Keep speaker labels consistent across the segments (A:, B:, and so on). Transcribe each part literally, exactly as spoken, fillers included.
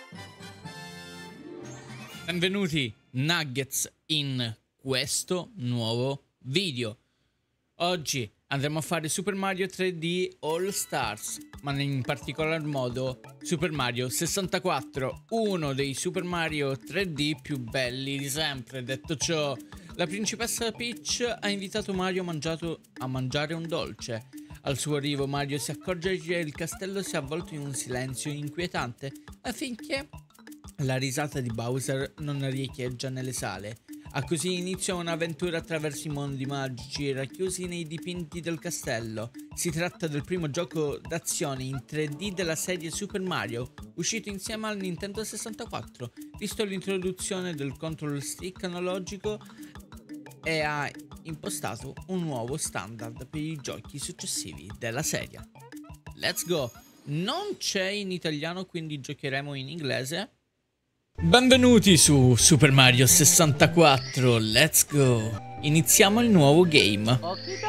A: Benvenuti Nuggets in questo nuovo video. Oggi andremo a fare Super Mario tre D All Stars, ma in particolar modo Super Mario sessantaquattro, uno dei Super Mario tre D più belli di sempre. Detto ciò, la principessa Peach ha invitato Mario mangiato a mangiare un dolce. Al suo arrivo Mario si accorge che il castello si è avvolto in un silenzio inquietante affinché la risata di Bowser non riecheggia nelle sale. Ha così inizio un'avventura attraverso i mondi magici racchiusi nei dipinti del castello. Si tratta del primo gioco d'azione in tre D della serie Super Mario, uscito insieme al Nintendo sessantaquattro, visto l'introduzione del control stick analogico e ha impostato un nuovo standard per i giochi successivi della serie. Let's go! Non c'è in italiano, quindi giocheremo in inglese. Benvenuti su Super Mario sessantaquattro, let's go! Iniziamo il nuovo game.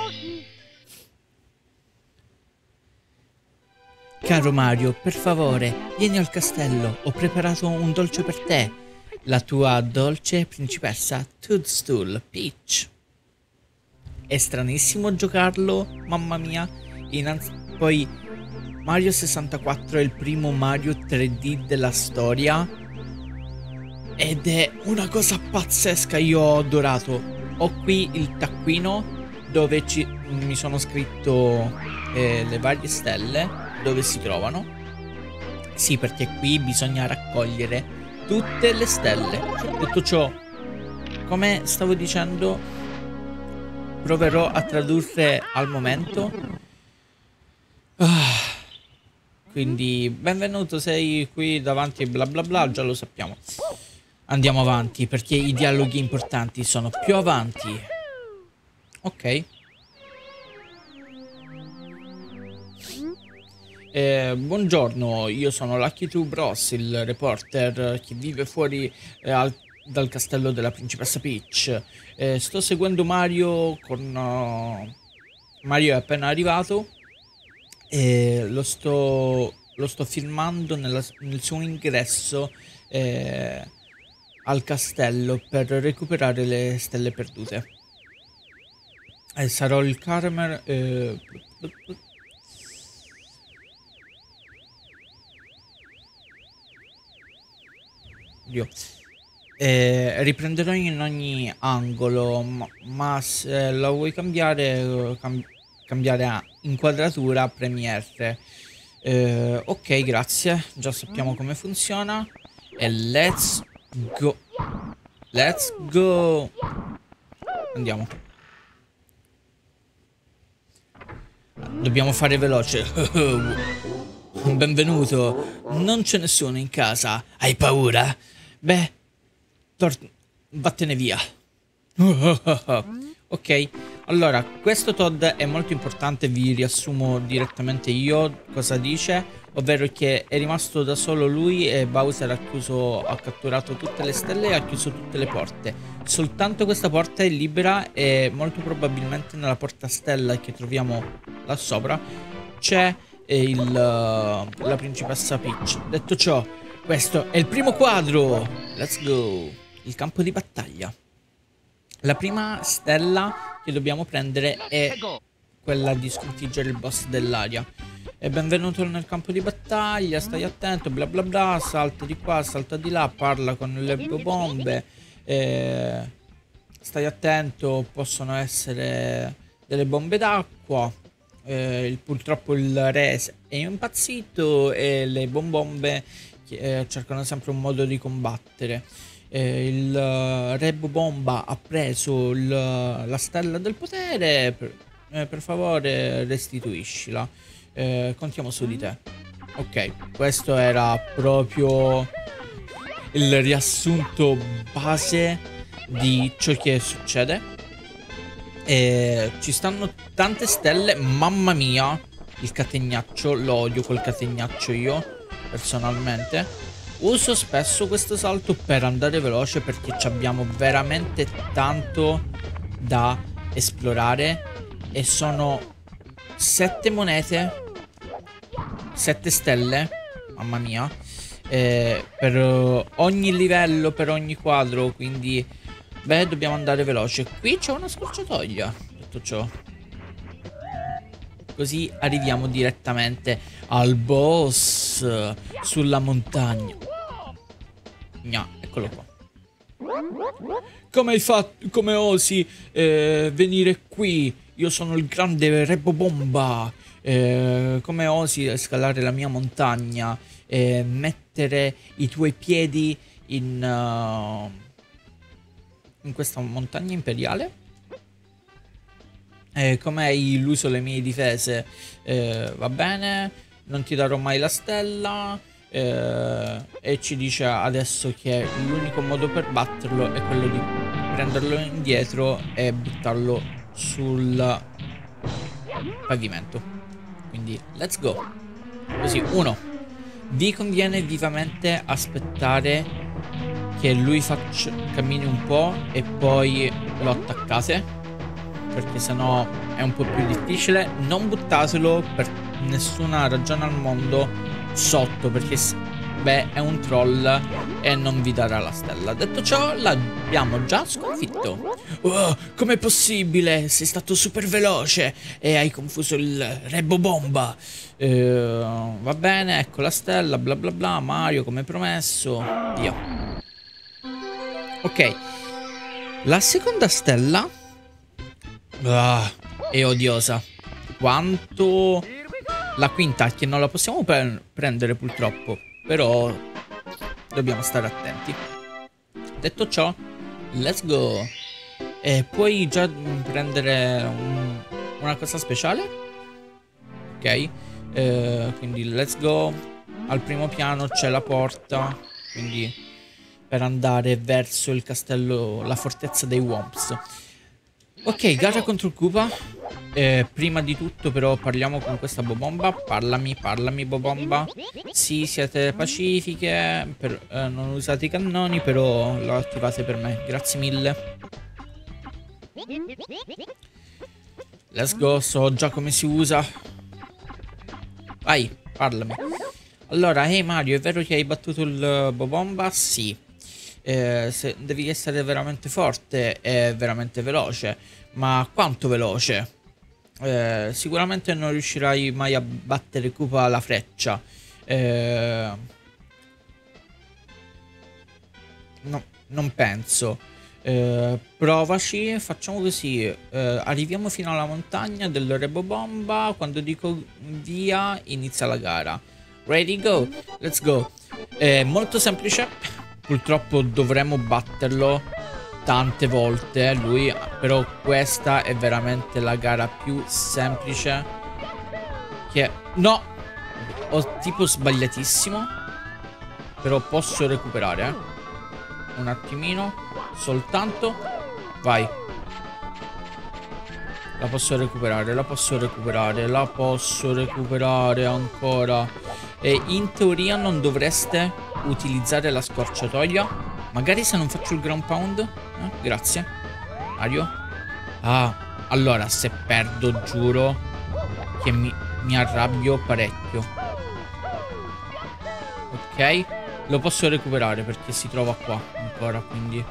A: Caro Mario, per favore, vieni al castello, ho preparato un dolce per te. La tua dolce principessa Toadstool Peach. È stranissimo giocarlo, mamma mia. Innanzi poi Mario sessantaquattro è il primo Mario tre D della storia ed è una cosa pazzesca, io ho adorato. Ho qui il taccuino dove ci, mi sono scritto eh, le varie stelle dove si trovano. Sì, perché qui bisogna raccogliere tutte le stelle. Detto ciò, come stavo dicendo, proverò a tradurre al momento. Ah, quindi, benvenuto, sei qui davanti bla bla bla, già lo sappiamo. Andiamo avanti, perché i dialoghi importanti sono più avanti. Ok. Eh, buongiorno, io sono Lucky Two Bros, il reporter che vive fuori eh, al, dal castello della principessa Peach. Eh, sto seguendo Mario con... Uh, Mario è appena arrivato e lo sto, lo sto filmando nella, nel suo ingresso eh, al castello per recuperare le stelle perdute. Eh, sarò il Carmer... Eh, Io. Eh, riprenderò in ogni angolo, ma, ma se lo vuoi cambiare, cam cambiare a inquadratura, premi R. Eh, ok, grazie, già sappiamo come funziona. E let's go. Let's go. Andiamo. Dobbiamo fare veloce. Benvenuto. Non c'è nessuno in casa. Hai paura? Beh, vattene via. Ok, allora, questo Toad è molto importante, vi riassumo direttamente io cosa dice, ovvero che è rimasto da solo lui e Bowser ha chiuso, ha catturato tutte le stelle e ha chiuso tutte le porte. Soltanto questa porta è libera e molto probabilmente nella porta stella che troviamo là sopra c'è il, la principessa Peach. Detto ciò, questo è il primo quadro. Let's go. Il campo di battaglia. La prima stella che dobbiamo prendere è quella di sconfiggere il boss dell'aria. E benvenuto nel campo di battaglia, stai attento, bla bla bla, salta di qua, salta di là, parla con le bombe. Eh, stai attento, possono essere delle bombe d'acqua. Eh, purtroppo il re è impazzito e le bombombe Eh, cercano sempre un modo di combattere. Eh, il uh, Re Bomba ha preso il, la stella del potere. Per, eh, per favore, restituiscila. Eh, contiamo su di te. Ok, questo era proprio il riassunto base di ciò che succede. Eh, ci stanno tante stelle. Mamma mia, il catenaccio. Lo odio quel catenaccio io. Personalmente uso spesso questo salto per andare veloce perché abbiamo veramente tanto da esplorare e sono sette monete, sette stelle, mamma mia, eh, per eh, ogni livello, per ogni quadro, quindi beh, dobbiamo andare veloce. Qui c'è una scorciatoia, detto ciò. Così arriviamo direttamente al boss sulla montagna. Gna, eccolo qua. Come hai fatto, come osi eh, venire qui? Io sono il grande Rebobomba. Eh, come osi scalare la mia montagna e mettere i tuoi piedi in, uh, in questa montagna imperiale? Eh, come hai illuso le mie difese? Eh, va bene, non ti darò mai la stella. Eh, e ci dice adesso che l'unico modo per batterlo è quello di prenderlo indietro e buttarlo sul pavimento. Quindi let's go. Così, uno, vi conviene vivamente aspettare che lui faccia, cammini un po' e poi lo attaccate, perché sennò è un po' più difficile. Non buttatelo per nessuna ragione al mondo sotto, perché beh, è un troll e non vi darà la stella. Detto ciò, l'abbiamo già sconfitto. Oh, com'è possibile? Sei stato super veloce e hai confuso il Rebobomba. Eh, va bene, ecco la stella, bla bla bla. Mario, come promesso. Via. Ok, la seconda stella ah, è odiosa quanto la quinta, che non la possiamo pre prendere purtroppo, però dobbiamo stare attenti. Detto ciò, let's go. E puoi già prendere un, una cosa speciale? Ok, eh, quindi let's go. Al primo piano c'è la porta, quindi per andare verso il castello, la fortezza dei Womps. Ok, gara contro il Koopa. Eh, prima di tutto però parliamo con questa Bobomba. Parlami, parlami Bobomba. Sì, siete pacifiche, per, eh, non usate i cannoni, però lo attivate per me. Grazie mille. Let's go, so già come si usa. Vai, parlami. Allora, hey Mario, è vero che hai battuto il Bobomba? Sì. Eh, se devi essere veramente forte e veramente veloce. Ma quanto veloce? Eh, sicuramente non riuscirai mai a battere Koopa alla freccia. Eh, no, non penso. Eh, provaci, facciamo così. Eh, arriviamo fino alla montagna del Rebobomba. Quando dico via, inizia la gara. Ready, go, let's go. È molto semplice. Purtroppo dovremo batterlo tante volte lui, però questa è veramente la gara più semplice che... No! Ho tipo sbagliatissimo, però posso recuperare, eh? Un attimino, soltanto. Vai. La posso recuperare, la posso recuperare, la posso recuperare ancora. E in teoria non dovreste utilizzare la scorciatoia. Magari se non faccio il ground pound. Eh, grazie Mario. Ah, allora se perdo giuro che mi, mi arrabbio parecchio. Ok, lo posso recuperare perché si trova qua ancora, quindi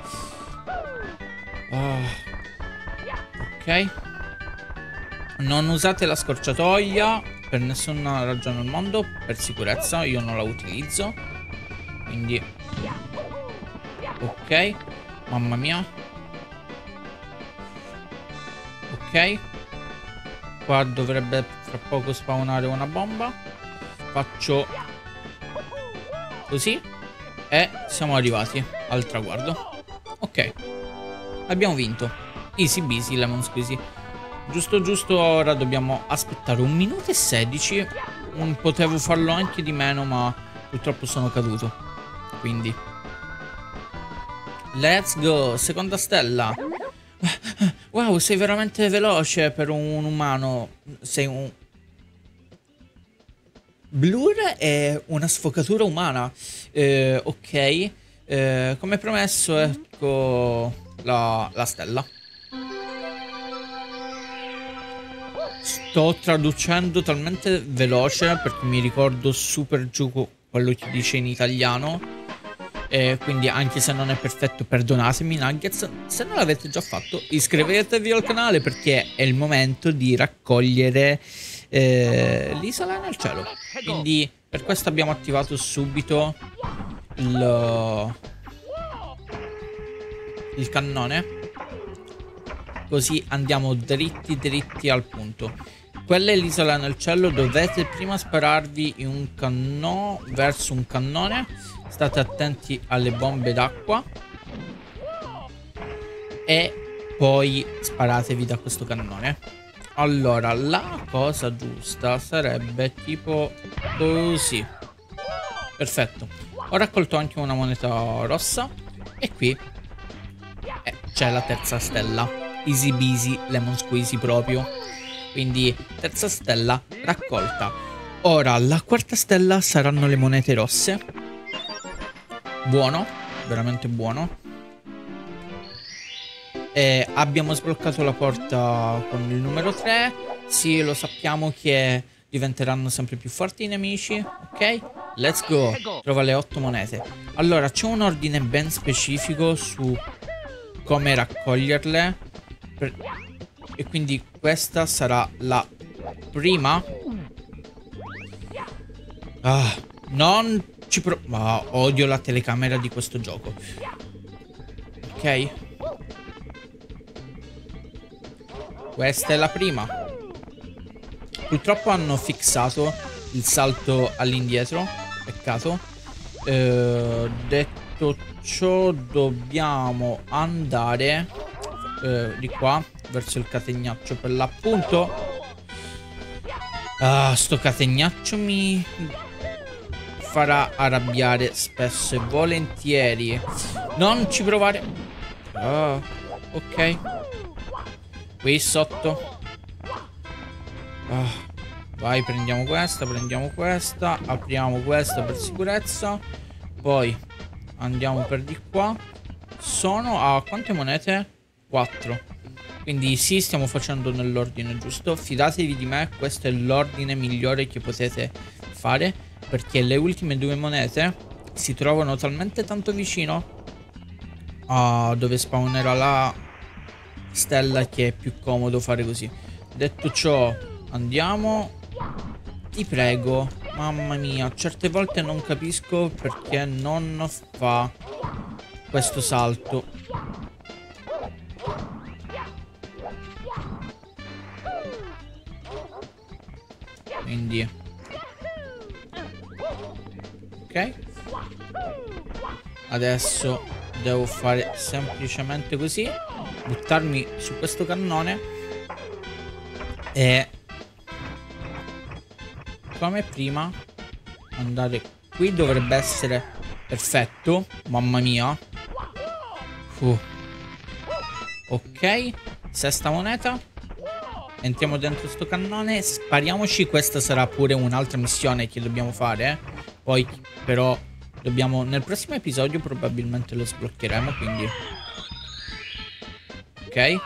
A: ah. Ok, non usate la scorciatoia per nessuna ragione al mondo, per sicurezza io non la utilizzo. Quindi ok, mamma mia. Ok, qua dovrebbe fra poco spawnare una bomba. Faccio così e siamo arrivati al traguardo. Ok, abbiamo vinto. Easy busy lemon squeezy. Giusto giusto, ora dobbiamo aspettare un minuto e sedici. Mm, potevo farlo anche di meno, ma purtroppo sono caduto. Quindi let's go, seconda stella. Wow, sei veramente veloce per un umano. Sei un... Blur è una sfocatura umana. eh, Ok, eh, come promesso, ecco la, la stella. Sto traducendo talmente veloce perché mi ricordo super giuco quello che dice in italiano. Eh, quindi anche se non è perfetto, perdonatemi Nuggets. Se non l'avete già fatto, iscrivetevi al canale, perché è il momento di raccogliere eh, l'isola nel cielo. Quindi per questo abbiamo attivato subito il, il cannone, così andiamo dritti dritti al punto. Quella è l'isola nel cielo. Dovete prima spararvi in un cannone, verso un cannone. State attenti alle bombe d'acqua e poi sparatevi da questo cannone. Allora, la cosa giusta sarebbe tipo così. Perfetto. Ho raccolto anche una moneta rossa e qui eh, c'è la terza stella. Easy busy, lemon squeezy proprio. Quindi terza stella raccolta. Ora la quarta stella saranno le monete rosse. Buono, veramente buono. E abbiamo sbloccato la porta con il numero tre. Sì, lo sappiamo che diventeranno sempre più forti i nemici. Ok, let's go. Trova le otto monete. Allora, c'è un ordine ben specifico su come raccoglierle per... E quindi questa sarà la prima. Ah, non ci pro... Ma odio la telecamera di questo gioco. Ok. Questa è la prima. Purtroppo hanno fissato il salto all'indietro. Peccato. Eh, detto ciò, dobbiamo andare eh, di qua verso il catenaccio per l'appunto. Ah, sto catenaccio mi farà arrabbiare spesso e volentieri. Non ci provare. Ah, ok. Qui sotto. Ah, vai, prendiamo questa, prendiamo questa. Apriamo questa per sicurezza. Poi andiamo per di qua. Sono a quante monete? quattro. Quindi sì, stiamo facendo nell'ordine giusto. Fidatevi di me, questo è l'ordine migliore che potete fare, perché le ultime due monete si trovano talmente tanto vicino a dove spawnerà la stella che è più comodo fare così. Detto ciò, andiamo. Ti prego. Mamma mia, certe volte non capisco perché non fa questo salto. Quindi ok, adesso devo fare semplicemente così, buttarmi su questo cannone e come prima andare qui. Dovrebbe essere perfetto. Mamma mia. uh. Ok, sesta moneta. Entriamo dentro sto cannone, spariamoci. Questa sarà pure un'altra missione che dobbiamo fare. Poi però dobbiamo, nel prossimo episodio probabilmente lo sbloccheremo, quindi ok.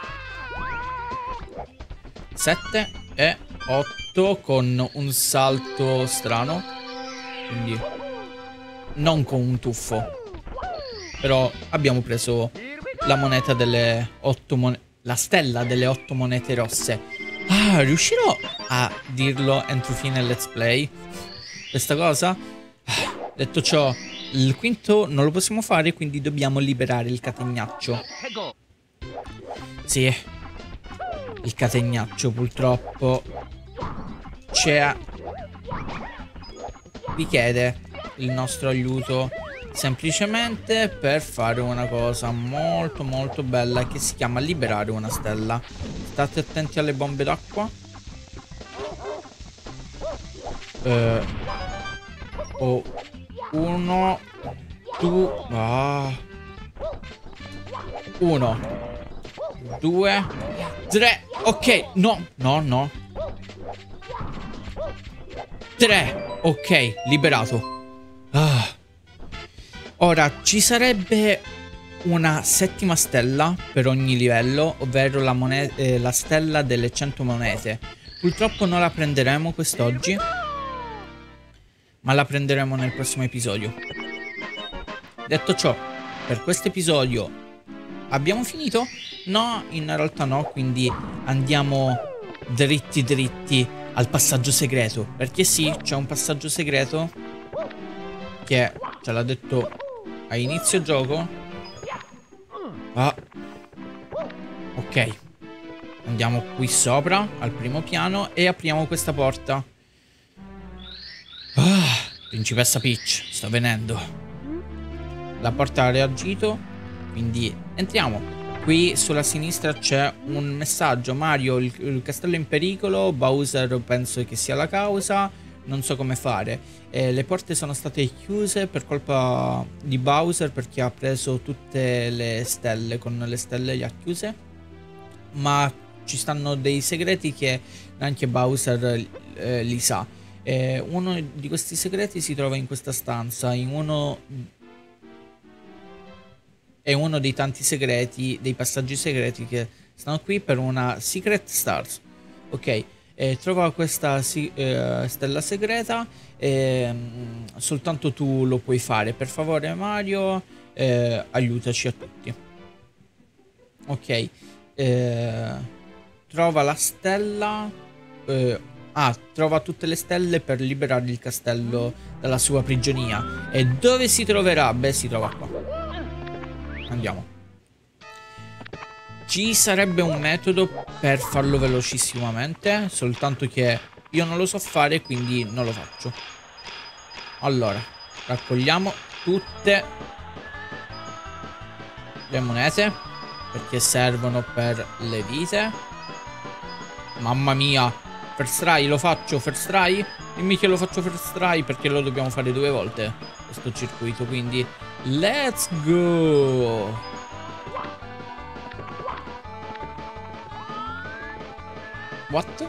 A: sette e otto con un salto strano, quindi non con un tuffo. Però abbiamo preso la moneta delle otto monete, la stella delle otto monete rosse. Ah, riuscirò a dirlo entro fine let's play questa cosa? Ah, detto ciò, il quinto non lo possiamo fare, quindi dobbiamo liberare il catenaccio. Sì, il catenaccio purtroppo c'è, richiede il nostro aiuto semplicemente per fare una cosa molto molto bella che si chiama liberare una stella. State attenti alle bombe d'acqua. eh, oh, uno due ah. uno due tre. ok, no no no tre. ok, liberato. ah. Ora ci sarebbe una settima stella per ogni livello, ovvero la, eh, la stella delle cento monete. Purtroppo non la prenderemo quest'oggi, ma la prenderemo nel prossimo episodio. Detto ciò, per questo episodio abbiamo finito? No, in realtà no, quindi andiamo dritti dritti al passaggio segreto. Perché sì, c'è un passaggio segreto che ce l'ha detto a inizio gioco. Ah. Ok. Andiamo qui sopra, al primo piano, e apriamo questa porta. Ah, Principessa Peach, sta venendo. La porta ha reagito, quindi entriamo. Qui sulla sinistra c'è un messaggio. Mario, il, il castello è in pericolo. Bowser penso che sia la causa. Non so come fare. Eh, le porte sono state chiuse per colpa di Bowser, perché ha preso tutte le stelle. Con le stelle le ha chiuse. Ma ci stanno dei segreti che neanche Bowser eh, li sa. Eh, uno di questi segreti si trova in questa stanza. In uno È uno dei tanti segreti, dei passaggi segreti che stanno qui per una Secret Stars. Ok, eh, trova questa si, eh, stella segreta. Eh, soltanto tu lo puoi fare. Per favore, Mario, eh, aiutaci a tutti. Ok, eh, trova la stella. Eh, ah, trova tutte le stelle per liberare il castello dalla sua prigionia. E dove si troverà? Beh, si trova qua. Andiamo. Ci sarebbe un metodo per farlo velocissimamente, soltanto che io non lo so fare, quindi non lo faccio. Allora, raccogliamo tutte le monete, perché servono per le vite. Mamma mia, first try, lo faccio first try? Dimmi che lo faccio first try, perché lo dobbiamo fare due volte questo circuito, quindi let's go. What?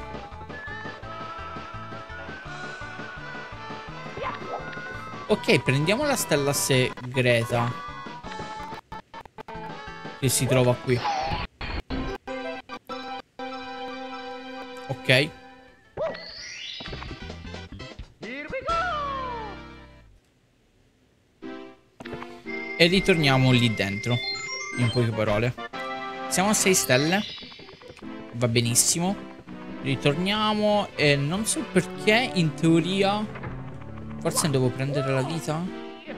A: Ok, prendiamo la stella segreta che si trova qui. Ok. E ritorniamo lì dentro. In poche parole. Siamo a sei stelle. Va benissimo. Ritorniamo. E non so perché, in teoria, forse devo prendere la vita.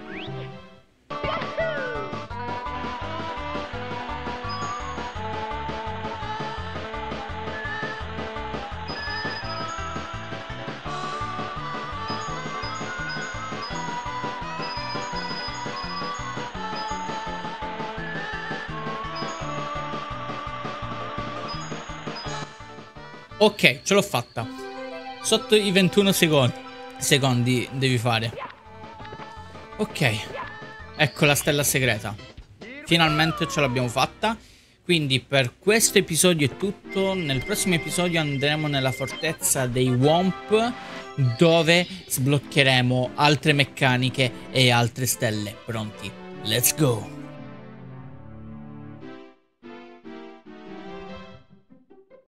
A: Ok, ce l'ho fatta. Sotto i ventuno secondi, secondi devi fare. Ok, ecco la stella segreta. Finalmente ce l'abbiamo fatta. Quindi per questo episodio è tutto. Nel prossimo episodio andremo nella fortezza dei Womp, dove sbloccheremo altre meccaniche e altre stelle. Pronti? Let's go!